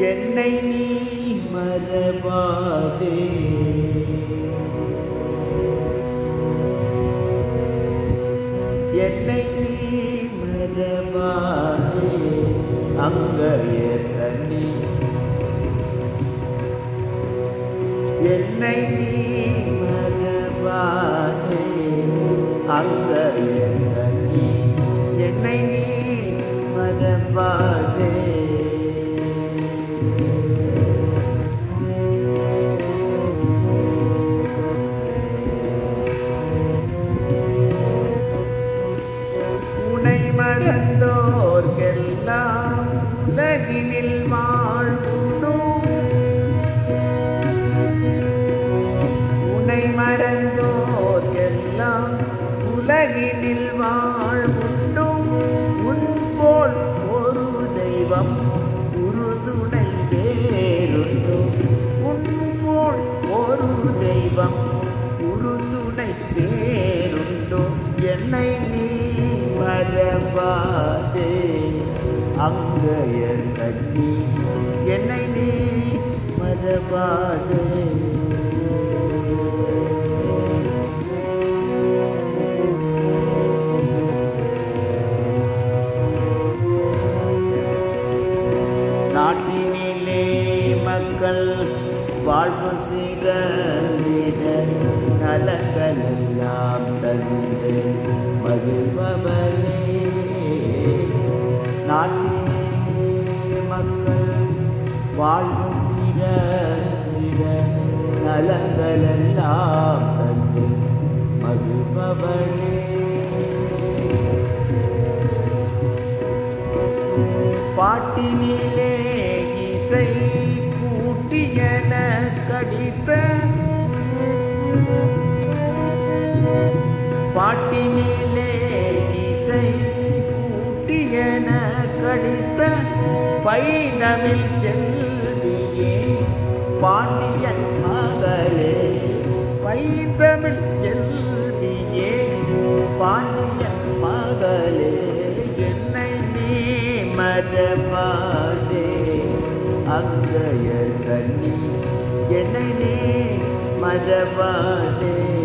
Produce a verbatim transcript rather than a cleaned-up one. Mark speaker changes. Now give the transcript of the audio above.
Speaker 1: என்னை நீ மறவாதே. என்னை நீ மறவாதே. அங்கையர் கண்ணி என்னை நீ மறவாதே. அங்கையர் கண்ணி என்னை நீ மறவாதே. உனை மறந்தோர்க்கெல்லாம் உலகினில் வாழ்வுண்டோ. உனை மறந்தோர்க்கெல்லாம் உலகினில் வாழ்வுண்டோ. உன் போல் ஒரு தெய்வம் உறுதுணை வேறுண்டோ. உன் போல் ஒரு தெய்வம் உறுதுணை வேறுண்டோ. என்னை நீ மறவாதே. அங்கையர் கண்ணி என்னை நீ மறவாதே. நாட்டினிலே மக்கள் வாழ்வு சிறந்திட நலங்களெல்லாம் தந்து மகிழ்பவனே. நாட்டினிலே மக்கள் வாழ்வு சிறந்திட நலங்களெல்லாம் தந்து மகிழ்பவனே. பாட்டினிலே இசை கூட்டியன கடித்த பாட்டினிலே இசை கூட்டியன கடித்த பைந்தமிழ் செல்வியே பாண்டியன் மகளே. பைந்தமிழ் செல்வியே பாண்டியன் மகளே. என்னை நீ மறவாதே. அங்கையர் கண்ணி என்னை நீ மறவாதே.